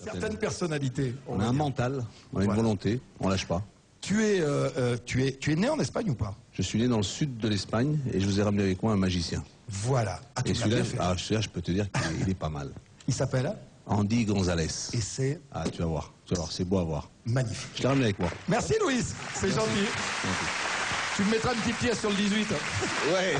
Certaines personnalités. On a un mental, on a une volonté, on lâche pas. Tu es né en Espagne ou pas? Je suis né dans le sud de l'Espagne et je vous ai ramené avec moi un magicien. Voilà. Ah, tu et me l'as bien celui-là, fait. je peux te dire qu'il est pas mal. Il s'appelle Andy Gonzalez. Et c'est Ah, tu vas voir, c'est beau à voir. magnifique. Je l'ai ramené avec moi. Merci Louise, c'est gentil. Tu me mettras une petite pièce sur le 18. Ouais.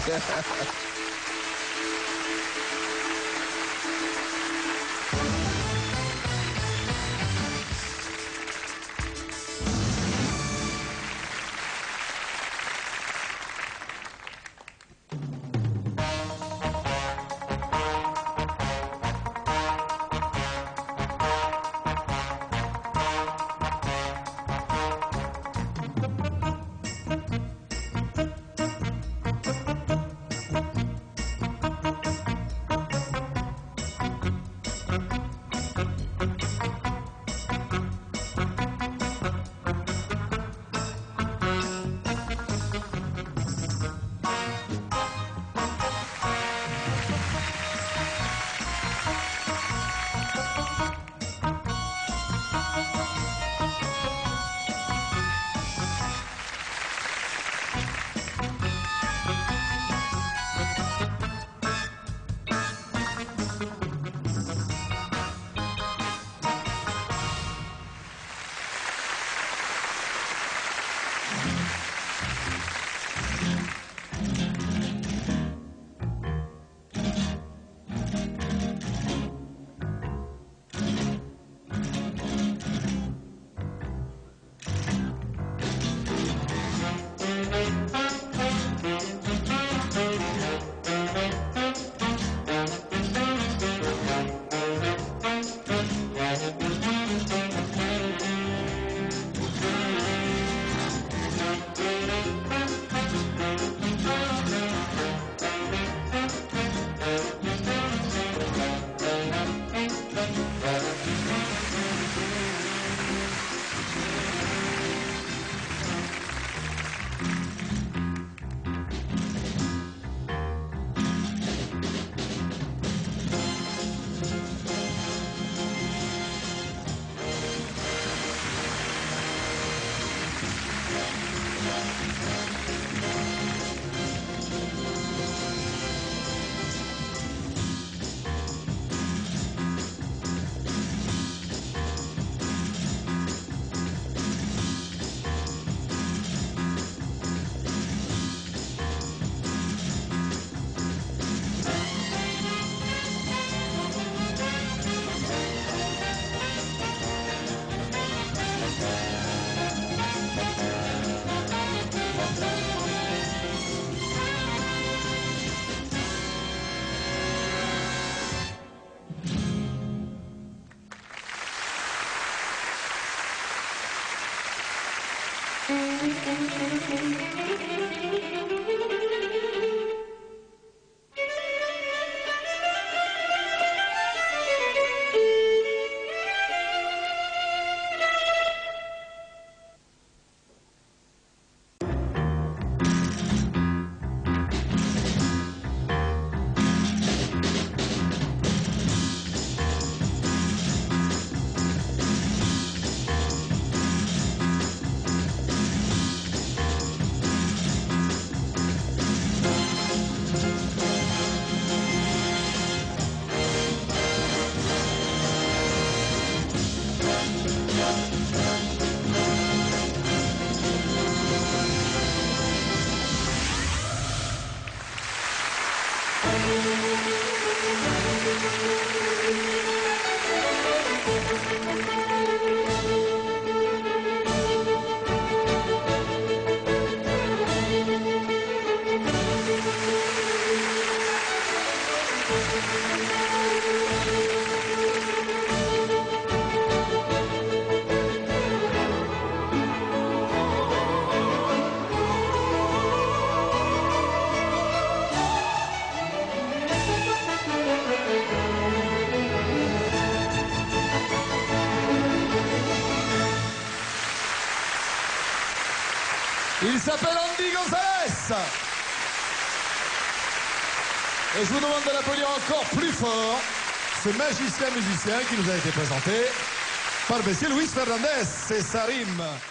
Il s'appelle Andy Gonzalez. Et je vous demande de l'applaudir encore plus fort. ce magicien musicien qui nous a été présenté par Monsieur Luis Fernandez. C'est sa rime.